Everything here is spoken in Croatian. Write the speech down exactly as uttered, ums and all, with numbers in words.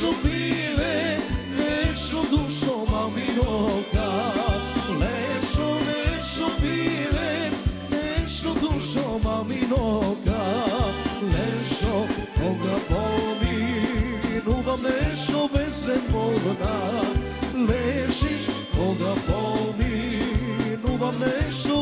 nešto bile, nešto dušo maminoga. Nešto, nešto bile, nešto dušo maminoga. Nešto koga pominu vam nešto bez emona. Ležiš koga pominu vam nešto